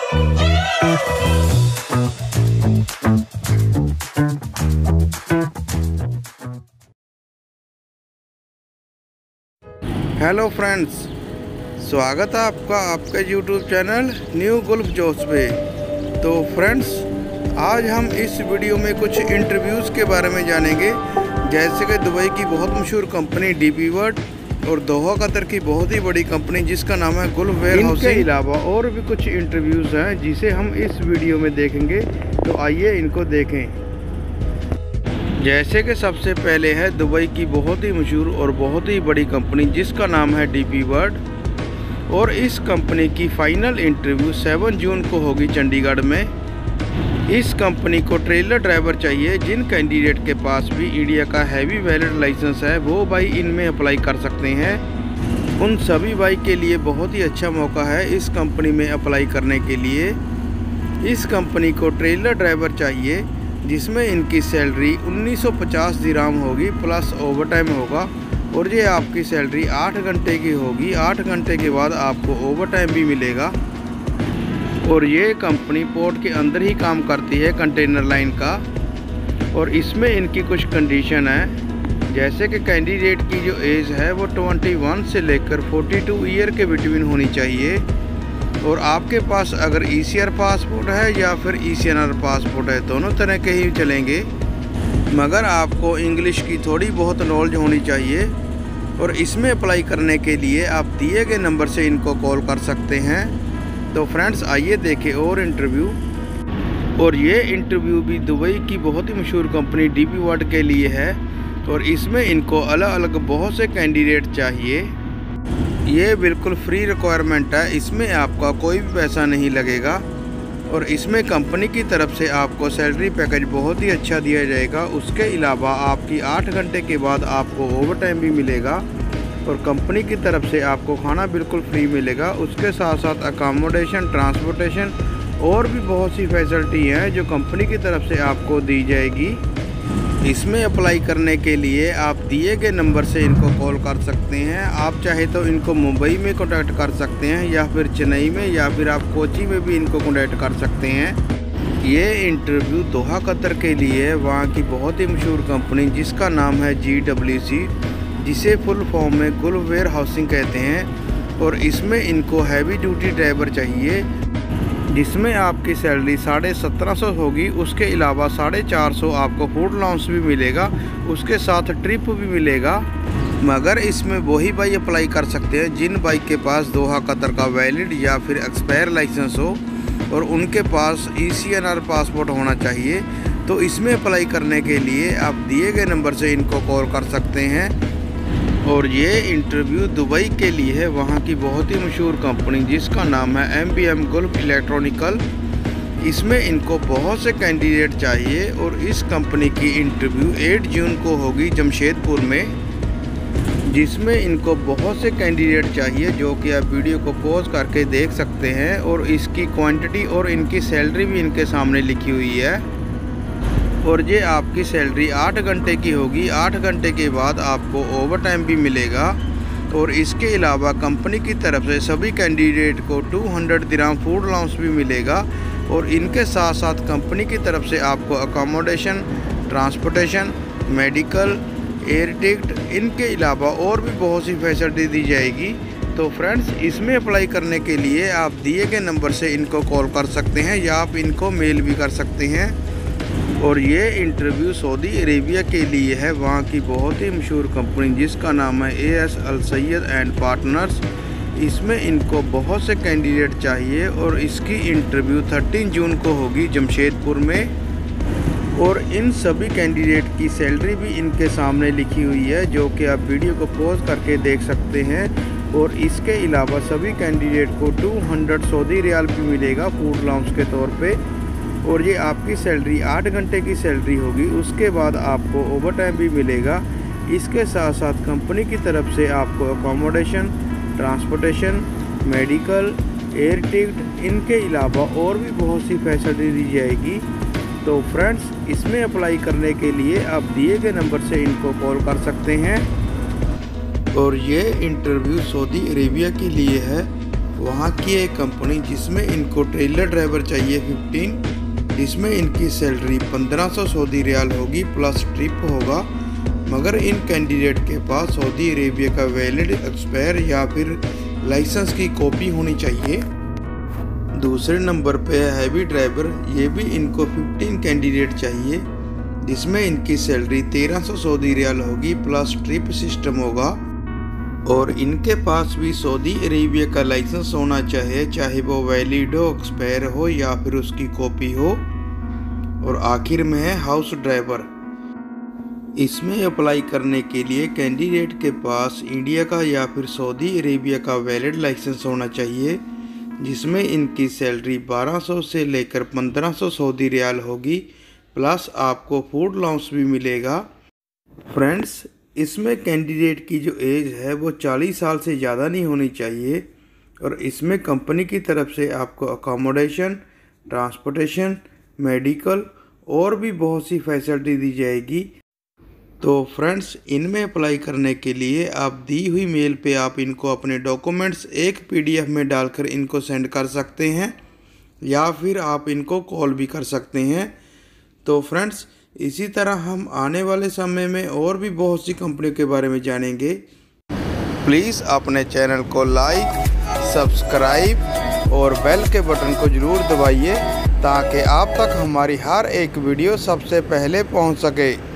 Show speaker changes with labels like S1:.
S1: Hello friends, स्वागत है आपका आपके यूट्यूब चैनल न्यू गुल्फ जोश पे। तो फ्रेंड्स, आज हम इस वीडियो में कुछ इंटरव्यूज़ के बारे में जानेंगे, जैसे कि दुबई की बहुत मशहूर कंपनी डीपी वर्ल्ड और दोहा कतर की बहुत ही बड़ी कंपनी जिसका नाम है गुल्फ वेयर हाउसिंग। इनके अलावा और भी कुछ इंटरव्यूज़ हैं जिसे हम इस वीडियो में देखेंगे, तो आइए इनको देखें। जैसे कि सबसे पहले है दुबई की बहुत ही मशहूर और बहुत ही बड़ी कंपनी जिसका नाम है डीपी वर्ल्ड, और इस कंपनी की फ़ाइनल इंटरव्यू 7 जून को होगी चंडीगढ़ में। इस कंपनी को ट्रेलर ड्राइवर चाहिए। जिन कैंडिडेट के पास भी इंडिया का हैवी वैलिड लाइसेंस है वो भाई इनमें अप्लाई कर सकते हैं। उन सभी भाई के लिए बहुत ही अच्छा मौका है इस कंपनी में अप्लाई करने के लिए। इस कंपनी को ट्रेलर ड्राइवर चाहिए जिसमें इनकी सैलरी 1950 दिराम होगी प्लस ओवरटाइम होगा, और ये आपकी सैलरी 8 घंटे की होगी। 8 घंटे के बाद आपको ओवरटाइम भी मिलेगा। और ये कंपनी पोर्ट के अंदर ही काम करती है, कंटेनर लाइन का। और इसमें इनकी कुछ कंडीशन है, जैसे कि कैंडिडेट की जो एज है वो 21 से लेकर 42 ईयर के बिटवीन होनी चाहिए। और आपके पास अगर ECR पासपोर्ट है या फिर ECNR पासपोर्ट है, दोनों तरह के ही चलेंगे, मगर आपको इंग्लिश की थोड़ी बहुत नॉलेज होनी चाहिए। और इसमें अप्लाई करने के लिए आप दिए गए नंबर से इनको कॉल कर सकते हैं। तो फ्रेंड्स, आइए देखें और इंटरव्यू। और ये इंटरव्यू भी दुबई की बहुत ही मशहूर कंपनी डीपी वर्ल्ड के लिए है, और इसमें इनको अलग अलग बहुत से कैंडिडेट चाहिए। ये बिल्कुल फ्री रिक्वायरमेंट है, इसमें आपका कोई भी पैसा नहीं लगेगा। और इसमें कंपनी की तरफ से आपको सैलरी पैकेज बहुत ही अच्छा दिया जाएगा। उसके अलावा आपकी 8 घंटे के बाद आपको ओवरटाइम भी मिलेगा, और कंपनी की तरफ से आपको खाना बिल्कुल फ्री मिलेगा। उसके साथ साथ अकोमोडेशन, ट्रांसपोर्टेशन और भी बहुत सी फैसिलिटी हैं जो कंपनी की तरफ से आपको दी जाएगी। इसमें अप्लाई करने के लिए आप दिए गए नंबर से इनको कॉल कर सकते हैं। आप चाहे तो इनको मुंबई में कॉन्टैक्ट कर सकते हैं, या फिर चेन्नई में, या फिर आप कोची में भी इनको कॉन्टैक्ट कर सकते हैं। ये इंटरव्यू दोहा कतर के लिए है, वहाँ की बहुत ही मशहूर कंपनी जिसका नाम है GWC, जिसे फुल फॉर्म में गुल्फ वेयर हाउसिंग कहते हैं। और इसमें इनको हैवी ड्यूटी ड्राइवर चाहिए, जिसमें आपकी सैलरी 1750 होगी। उसके अलावा 450 आपको फूड अलाउंस भी मिलेगा, उसके साथ ट्रिप भी मिलेगा। मगर इसमें वही भाई अप्लाई कर सकते हैं जिन बाइक के पास दोहा कतर का वैलिड या फिर एक्सपायर लाइसेंस हो, और उनके पास ECNR पासपोर्ट होना चाहिए। तो इसमें अप्लाई करने के लिए आप दिए गए नंबर से इनको कॉल कर सकते हैं। और ये इंटरव्यू दुबई के लिए है, वहाँ की बहुत ही मशहूर कंपनी जिसका नाम है MBM गुल्फ इलेक्ट्रॉनिकल। इसमें इनको बहुत से कैंडिडेट चाहिए, और इस कंपनी की इंटरव्यू 8 जून को होगी जमशेदपुर में, जिसमें इनको बहुत से कैंडिडेट चाहिए, जो कि आप वीडियो को पॉज करके देख सकते हैं। और इसकी क्वांटिटी और इनकी सैलरी भी इनके सामने लिखी हुई है। और ये आपकी सैलरी 8 घंटे की होगी। 8 घंटे के बाद आपको ओवरटाइम भी मिलेगा। और इसके अलावा कंपनी की तरफ से सभी कैंडिडेट को 200 दिराम फूड अलाउंस भी मिलेगा। और इनके साथ साथ कंपनी की तरफ से आपको accommodation, transportation, medical, air ticket, इनके अलावा और भी बहुत सी फैसिलिटी दी जाएगी। तो फ्रेंड्स, इसमें अप्लाई करने के लिए आप दिए गए नंबर से इनको कॉल कर सकते हैं, या आप इनको मेल भी कर सकते हैं। और ये इंटरव्यू सऊदी अरेबिया के लिए है, वहाँ की बहुत ही मशहूर कंपनी जिसका नाम है AS Al Sayed and partners. इसमें इनको बहुत से कैंडिडेट चाहिए, और इसकी इंटरव्यू 13 जून को होगी जमशेदपुर में। और इन सभी कैंडिडेट की सैलरी भी इनके सामने लिखी हुई है, जो कि आप वीडियो को पॉज करके देख सकते हैं। और इसके अलावा सभी कैंडिडेट को 200 सऊदी रियाल भी मिलेगा फूड अलाउंस के तौर पे। और ये आपकी सैलरी 8 घंटे की सैलरी होगी। उसके बाद आपको ओवरटाइम भी मिलेगा। इसके साथ साथ कंपनी की तरफ से आपको accommodation, transportation, medical, air ticket, इनके अलावा और भी बहुत सी फैसिलिटी दी जाएगी। तो फ्रेंड्स, इसमें अप्लाई करने के लिए आप दिए गए नंबर से इनको कॉल कर सकते हैं। और ये इंटरव्यू सऊदी अरेबिया के लिए है, वहाँ की एक कंपनी जिसमें इनको ट्रेलर ड्राइवर चाहिए 15, जिसमें इनकी सैलरी 1500 सऊदी रियाल होगी प्लस ट्रिप होगा। मगर इन कैंडिडेट के पास सऊदी अरेबिया का वैलिड एक्सपायर या फिर लाइसेंस की कॉपी होनी चाहिए। दूसरे नंबर पे है हैवी ड्राइवर, ये भी इनको 15 कैंडिडेट चाहिए, जिसमें इनकी सैलरी 1300 सऊदी रियाल होगी प्लस ट्रिप सिस्टम होगा। और इनके पास भी सऊदी अरेबिया का लाइसेंस होना चाहिए, चाहे वो वैलिड हो, एक्सपायर हो या फिर उसकी कॉपी हो। और आखिर में है हाउस ड्राइवर। इसमें अप्लाई करने के लिए कैंडिडेट के पास इंडिया का या फिर सऊदी अरेबिया का वैलिड लाइसेंस होना चाहिए, जिसमें इनकी सैलरी 1200 से लेकर 1500 सऊदी रियाल होगी प्लस आपको फूड अलाउंस भी मिलेगा। फ्रेंड्स, इसमें कैंडिडेट की जो एज है वो 40 साल से ज़्यादा नहीं होनी चाहिए। और इसमें कंपनी की तरफ से आपको अकोमोडेशन, ट्रांसपोर्टेशन, मेडिकल और भी बहुत सी फैसिलिटी दी जाएगी। तो फ्रेंड्स, इनमें अप्लाई करने के लिए आप दी हुई मेल पे आप इनको अपने डॉक्यूमेंट्स एक PDF में डालकर इनको सेंड कर सकते हैं या फिर आप इनको कॉल भी कर सकते हैं। तो फ्रेंड्स, इसी तरह हम आने वाले समय में और भी बहुत सी कंपनियों के बारे में जानेंगे। प्लीज़ अपने चैनल को लाइक, सब्सक्राइब और बेल के बटन को ज़रूर दबाइए ताकि आप तक हमारी हर एक वीडियो सबसे पहले पहुंच सके।